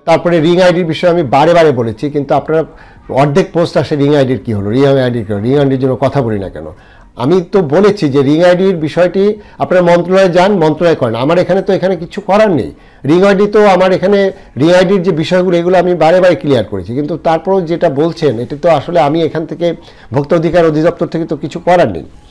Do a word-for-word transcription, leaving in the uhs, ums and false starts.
তারপরে রিং আইডির বিষয়ে আমি বারে বারে বলেছি, কিন্তু আপনারা অর্ধেক পোস্ট আসে রিং আইডির কী হলো, রিং আইডির কী হলো, রিং আইডির জন্য কথা বলি না কেন। আমি তো বলেছি যে রিং আইডির বিষয়টি আপনারা মন্ত্রণালয়ে যান, মন্ত্রণালয় করেন, আমার এখানে তো এখানে কিছু করার নেই। রিং আইডি তো আমার এখানে রিং আইডির যে বিষয়গুলো এগুলো আমি বারে বারে ক্লিয়ার করেছি, কিন্তু তারপরেও যেটা বলছেন এটা তো আসলে আমি এখান থেকে ভোক্তা অধিকার অধিদপ্তর থেকে তো কিছু করার নেই।